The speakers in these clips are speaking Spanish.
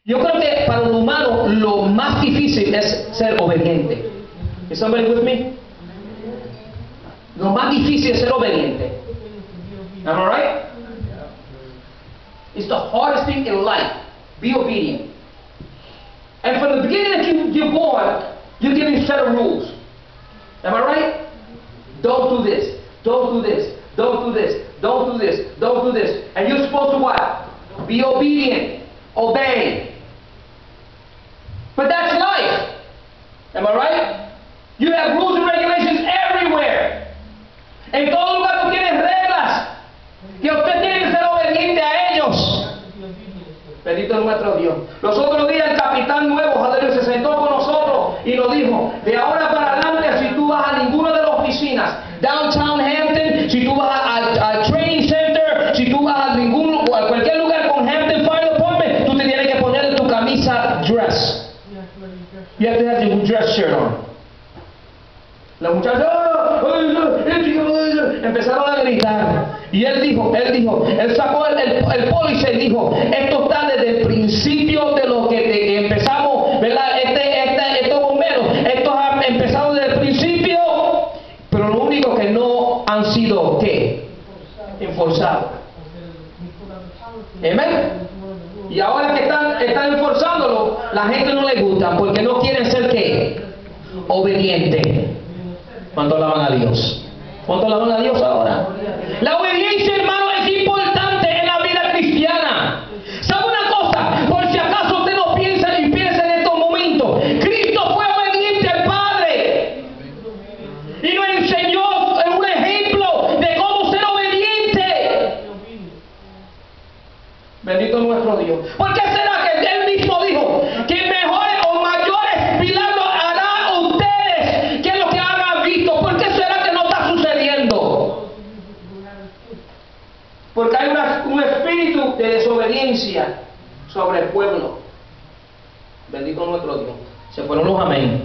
Yo creo que para un humano lo más difícil es ser obediente. Is somebody with me? Lo más difícil es ser obediente. Am I right? It's the hardest thing in life. Be obedient. And from the beginning that you're born, you're given a set of rules. Am I right? Don't do this. Don't do this. Don't do this. Don't do this. Don't do this. And you're supposed to what? Be obedient. Obey. But that's life. Am I right? You have rules and regulations everywhere. En todo lugar tú tienes reglas que usted tiene que ser obediente a ellos. Bendito es nuestro Dios. Los otros días el capitán nuevo, aleluya, se sentó con nosotros y nos dijo, de ahora para adelante, si tú vas a ninguna de las oficinas, Downtown Hampton, si tú vas al Training Center, si tú vas a cualquier lugar con Hampton Fire Department, tú te tienes que poner tu camisa dress. You have to have your dress shirt on. La muchacha empezaron a gritar. Y él sacó el pólice y dijo, esto está desde el principio de lo que empezamos, ¿verdad? Estos bomberos, estos han empezado desde el principio, pero lo único que no han sido, ¿qué? Enforzados. Amén. Y ahora que están enforzándolo, la gente no le gusta porque no quieren ser, ¿qué? Obediente. ¿Cuánto alaban a Dios? ¿Cuánto alaban a Dios ahora? La obediencia, hermano, es importante en la vida cristiana. ¿Sabe una cosa? Por si acaso usted no piensa y piensa en estos momentos, Cristo fue obediente al Padre y nos enseñó un ejemplo de cómo ser obediente. Bendito nuestro Dios. ¿Por qué será que Él mismo dijo que mejores o mayores milagros hará a ustedes que lo que hagan visto? ¿Por qué será que no está sucediendo? Porque hay un espíritu de desobediencia sobre el pueblo. Bendito nuestro Dios. Se fueron los amén.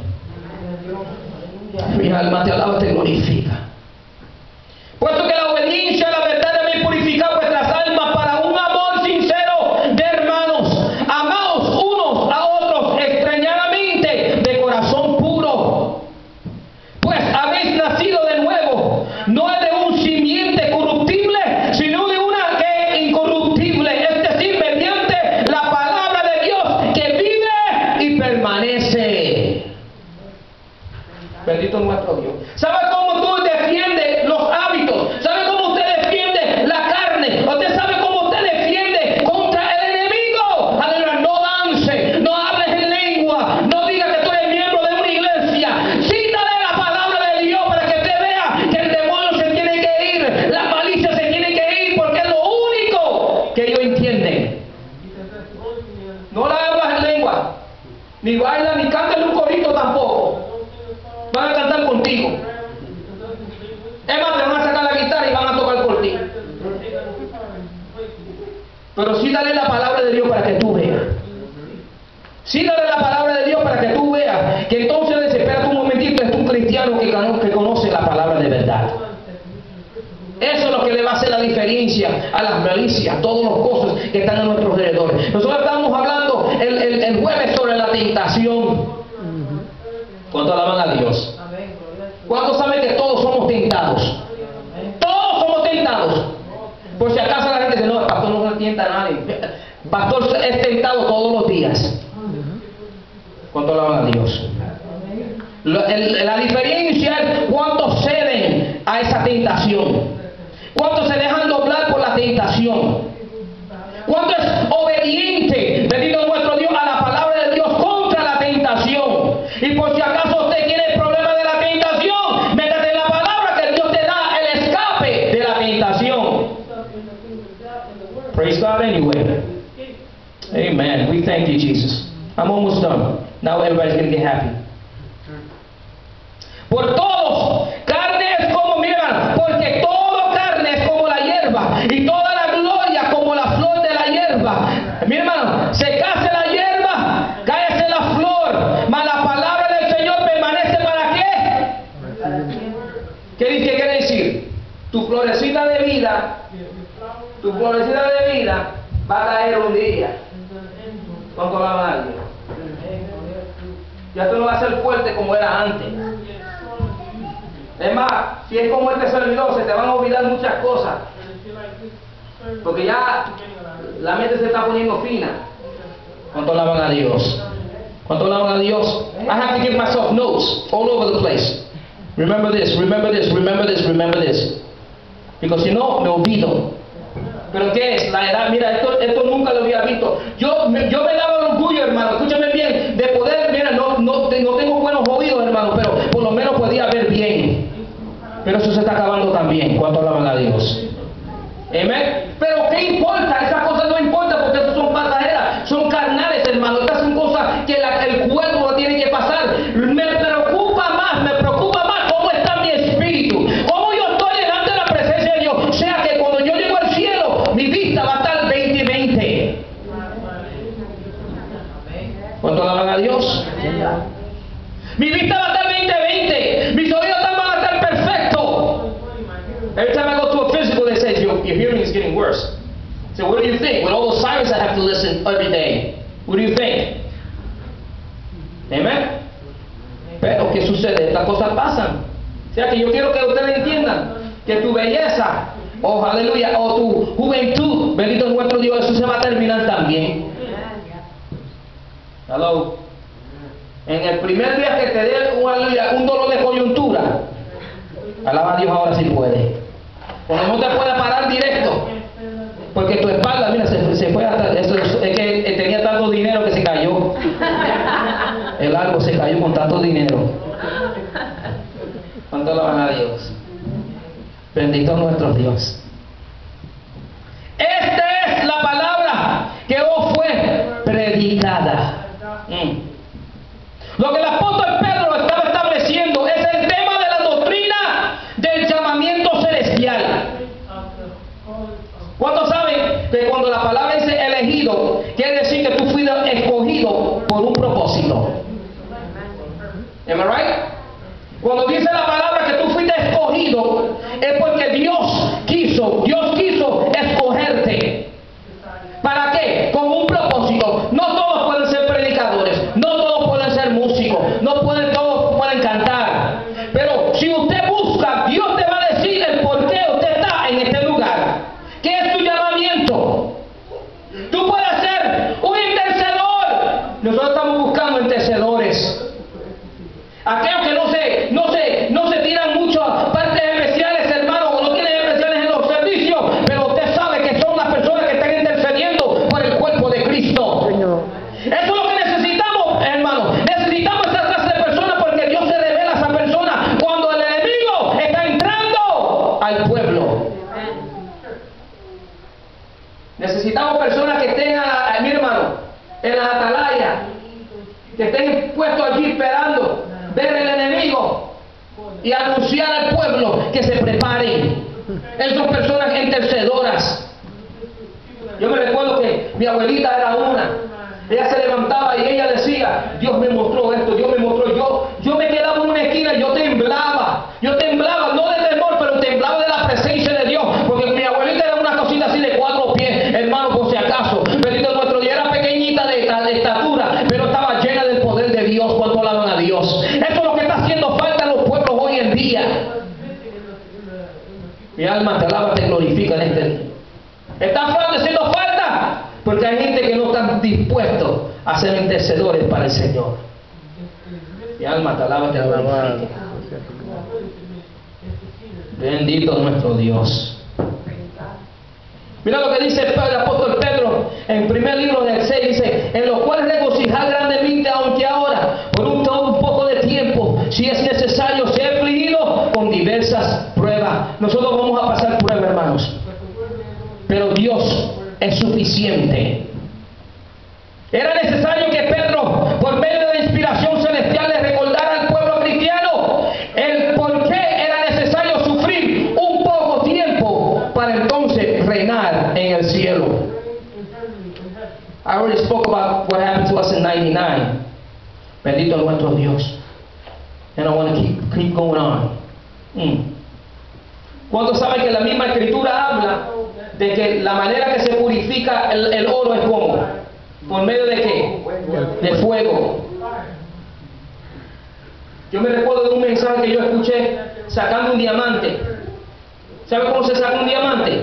Mi alma te alaba, te glorifica. Puesto que la obediencia, la verdad debe purificar vuestras almas para un amor sincero de hermanos, amados unos a otros extrañadamente de corazón puro. Pues habéis nacido de nuevo, no de un simiente corruptible, sino de una que es incorruptible, es decir, mediante la palabra de Dios que vive y permanece. Bendito nuestro Dios. ¿Sabe cómo tú defiendes los hábitos? ¿Sabe cómo usted defiende la carne? ¿Usted sabe cómo usted defiende contra el enemigo? Aleluya, no dance, no hables en lengua, no digas que tú eres miembro de una iglesia. Cítale la palabra de Dios para que usted vea que el demonio se tiene que ir, la malicia se tiene que ir, porque es lo único que ellos entienden. No la hablas en lengua, ni baila, ni cantas un corito tampoco. Van a cantar contigo. Es más, te van a sacar la guitarra y van a tocar por ti. Pero sí dale la palabra de Dios para que tú veas. Sí dale la palabra de Dios para que tú veas. Que entonces desespérate un momentito, es un cristiano que conoce la palabra de verdad. Eso es lo que le va a hacer la diferencia a las malicias, a todos los cosas que están a nuestro alrededor. Nosotros estábamos hablando el jueves sobre la tentación. ¿Cuánto alaban a Dios? ¿Cuántos saben que todos somos tentados? Todos somos tentados. Por si acaso la gente dice, no, el pastor no tienta a nadie. El pastor es tentado todos los días. ¿Cuánto alaban a Dios? La diferencia es cuántos ceden a esa tentación. Cuántos se dejan doblar por la tentación. Cuánto es obediente, bendito nuestro Dios, a la palabra de Dios contra la tentación. Y por si acaso usted tiene el problema de la tentación, métete en la palabra que Dios te da el escape de la tentación. Praise God anyway. Amen. We thank you, Jesus. I'm almost done. Now everybody's going to get happy. Por todos, carne es como, mira, porque todo carne es como la hierba, y toda la gloria como la flor de la hierba. Mi hermano, se case la hierba, cállese la flor, mas la palabra del Señor permanece ¿para qué? ¿Qué quiere decir? Tu florecita de vida va a caer un día. ¿Cuánto alaban a Dios? Ya tú no vas a ser fuerte como era antes. Es más, si es como este servidor, se te van a olvidar muchas cosas. Porque ya la mente se está poniendo fina. ¿Cuánto alaban a Dios? ¿Cuánto alaban a Dios? I have to give myself notes all over the place. Remember this, remember this, remember this, remember this. Because si no, me olvido. ¿Pero qué es? La edad. Mira, esto nunca lo había visto. Yo me daba el orgullo, hermano, escúchame bien, de poder, mira, no tengo buenos oídos, hermano, pero por lo menos podía ver bien. Pero eso se está acabando también. ¿Cuánto alaban a Dios? Amén. Pero ¿qué importa? Esas cosas no importan porque esas son pasajeras, son carnales, hermano. Estas son cosas que el cuerpo lo tiene que pasar. Me preocupa más cómo está mi espíritu, cómo yo estoy delante de la presencia de Dios. O sea que cuando yo llego al cielo, mi vista va a estar 20-20. ¿Cuánto alaban a Dios? Mi vista va a estar 20-20. Mis oídos van a estar perfectos. Every time I go to a physical, they say your hearing is getting worse. So what do you think? With all those sirens I have to listen every day, what do you think? Amen. Pero ¿qué sucede? Estas cosas pasan. O sea que yo quiero que ustedes entiendan que tu belleza, oh aleluya, o tu juventud, bendito es nuestro Dios, eso se va a terminar también. Hello. En el primer día que te dé un dolor de coyuntura, alaba a Dios ahora si puede. Cuando no te pueda parar directo, porque tu espalda, mira, se fue hasta, es que tenía tanto dinero que se cayó. El árbol se cayó con tanto dinero. ¿Cuánto alaban a Dios? Bendito nuestro Dios. Esta es la palabra que hoy fue predicada. Lo que el apóstol Pedro estaba estableciendo es el tema de la doctrina del llamamiento celestial. ¿Cuántos saben que cuando la palabra dice elegido, quiere decir que tú fuiste escogido por un propósito? Am I right? Cuando dice la palabra que tú fuiste escogido, es porque Dios quiso escogerte. ¿Para qué? Con un propósito. No todos pueden ser predicadores, no todos pueden ser músicos, todos pueden cantar. Pero si usted busca, Dios te va a decir el por qué usted está en este lugar. ¿Qué es tu llamamiento? Tú puedes ser un intercedor. Nosotros estamos buscando intercedores. Aquellos que no se tiran mucho a partes especiales, hermano, o no tienen especiales en los servicios, pero usted sabe que son las personas que están intercediendo por el cuerpo de Cristo. Señor. Eso es lo que necesitamos, hermano. Necesitamos esa clase de personas porque Dios se revela a esa persona cuando el enemigo está entrando al pueblo. Necesitamos personas que estén, mi hermano, en las atalayas, que estén puestos allí esperando ver el enemigo y anunciar al pueblo que se preparen. Esas son personas intercedoras. Yo me recuerdo que mi abuelita era una. Ella se levantaba y ella decía, Dios me mostró esto, Dios me mostró. Yo me quedaba en una esquina y yo temblaba, no de temor, pero temblaba de la presencia de Dios, porque mi abuelita era una cosita así de 4 pies, hermano, por si acaso. Bendito nuestro Dios, era pequeñita de estatura, pero estaba llena del poder de Dios. Cuando alaban a Dios, eso es lo que está haciendo falta en los pueblos hoy en día. Mi alma te alaba, te glorifica en este día. Está haciendo falta porque hay gente que no está dispuesto a ser intercedores para el Señor. Mi alma te alaba, te glorifica. Bendito nuestro Dios. Mira lo que dice el apóstol Pedro en primer libro del 6, dice, en los cuales regocijar grandemente, aunque ahora, por un poco de tiempo, si es necesario, ser afligido con diversas pruebas. Nosotros vamos a pasar pruebas, hermanos, pero Dios es suficiente. Era necesario que Pedro, por medio de la inspiración celestial, le recordara al pueblo cristiano el por qué era necesario sufrir un poco tiempo para entonces reinar en el cielo. I already spoke about what happened to us in 99. Bendito nuestro Dios. And I want to keep going on. ¿Cuántos saben que la misma escritura habla de que la manera que se purifica el oro es como? ¿Por medio de qué? De fuego. Yo me recuerdo de un mensaje que yo escuché sacando un diamante. ¿Sabe cómo se saca un diamante?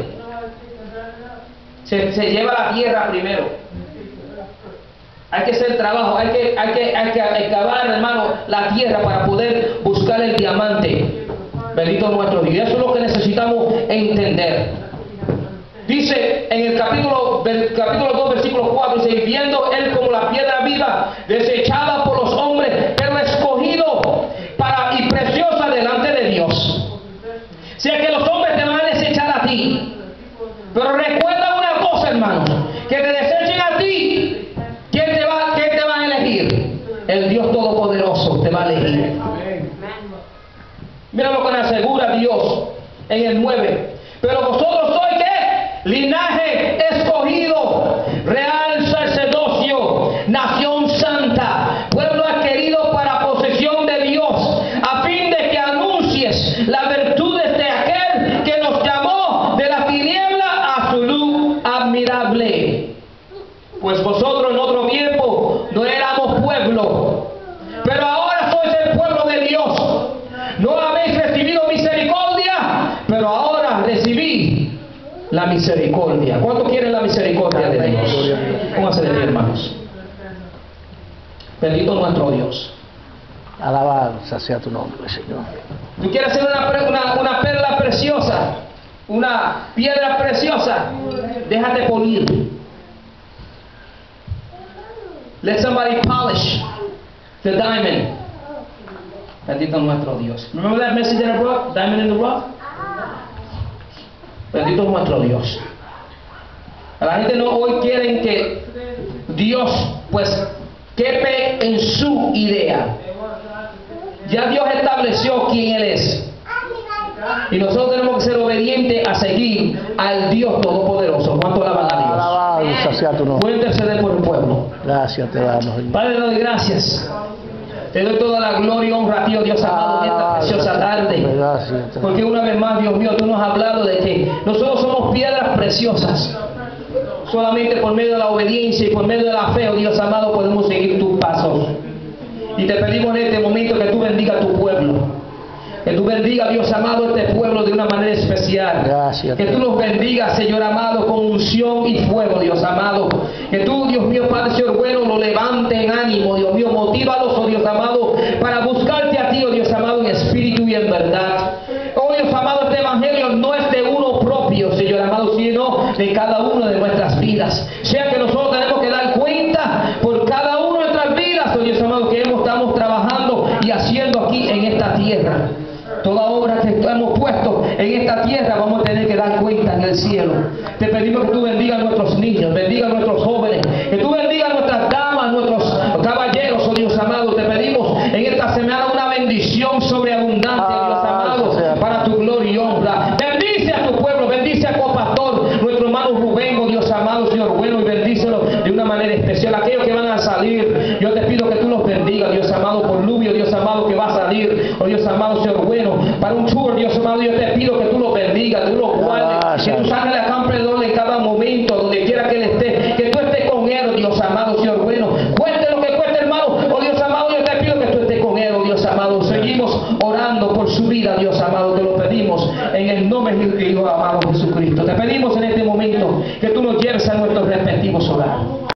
Se lleva a la tierra primero. Hay que hacer trabajo, hay que excavar, hermano, la tierra para poder buscar el diamante. Bendito nuestro Dios. Eso es lo que necesitamos entender. Dice en el capítulo 2, versículo 4, dice, viendo él como la piedra viva, desechada por los hombres, pero escogido y preciosa delante de Dios. O sea que los hombres te van a desechar a ti. Pero recuerda una cosa, hermano, que te desechen a ti, ¿quién te va a elegir? El Dios Todopoderoso te va a elegir. Mira lo que nos asegura Dios en el 9. Pero vosotros sois ¿qué? Linaje escogido, real sacerdocio, nación santa, pueblo adquirido para posesión de Dios, a fin de que anuncies las virtudes de aquel que nos llamó de la tiniebla a su luz admirable. Pues vosotros en otro tiempo no éramos pueblo, pero ahora sois el pueblo de Dios. No habéis recibido misericordia, pero ahora recibí la misericordia. ¿Cuánto quieren la misericordia de Dios? Pónganse de pie, hermanos. Bendito nuestro Dios. Alabanza sea tu nombre, Señor. ¿Tú quieres hacer una perla preciosa? Una piedra preciosa. Déjate pulir. Let somebody polish the diamond. Bendito nuestro Dios. Remember that message that I brought? Diamond in the rough? Bendito nuestro Dios. La gente no hoy quieren que Dios pues quepe en su idea. Ya Dios estableció quién Él es. Y nosotros tenemos que ser obedientes a seguir al Dios Todopoderoso. ¿Cuánto alaban a Dios? Alabanza sea tu nombre. Voy a interceder por el pueblo. Gracias te damos, Señor. Padre, te doy gracias. Te doy toda la gloria y honra a ti, oh Dios amado, en esta preciosa tarde. Gracias. Porque una vez más, Dios mío, tú nos has hablado de que nosotros somos piedras preciosas. Solamente por medio de la obediencia y por medio de la fe, oh Dios amado, podemos seguir tus pasos. Y te pedimos en este momento que tú bendiga a tu pueblo. Que tú bendiga, Dios amado, este pueblo de una manera especial. Gracias. Que tú los bendigas, Señor amado, con unción y fuego, Dios amado. Que tú, Dios mío, Padre, Señor bueno, lo levante en ánimo, Dios mío, motívalos, oh Dios amado, para buscarte a ti, oh Dios amado, en espíritu y en verdad. Oh Dios amado, este evangelio no es de uno propio, Señor amado, sino de cada uno de nuestras vidas. Sea que nosotros tenemos que dar cuenta por cada uno de nuestras vidas, oh Dios amado, que estamos trabajando y haciendo aquí en esta tierra. Toda obra que hemos puesto en esta tierra vamos a tener que dar cuenta en el cielo. Te pedimos que tú bendigas a nuestros niños, bendiga a nuestros jóvenes, que tú bendigas a nuestras damas, nuestros caballeros, oh Dios amado. Te pedimos en esta semana una bendición sobreabundante, Dios amado, para tu gloria y honra. Bendice a tu pueblo, bendice a copastor, nuestro hermano Rubén, oh Dios amado, Señor bueno, y bendícelo de una manera especial. Aquellos que van a salir, yo te pido que tú los bendigas, Dios amado, por Lubio, Dios amado, que va a salir, oh Dios amado, Señor bueno, para un tour, Dios amado. Yo te pido que tú los bendigas, tú los guardes, que tú saques la campeador en cada momento, donde quiera que él esté, que tú estés con él, Dios amado, Señor bueno. Cueste lo que cueste, hermano, oh Dios amado, yo te pido que tú estés con él, oh Dios amado. Seguimos orando por su vida, Dios amado, te lo pedimos en el nombre de Dios amado Jesucristo. Te pedimos en este momento que tú nos lleves a nuestros respectivos hogares.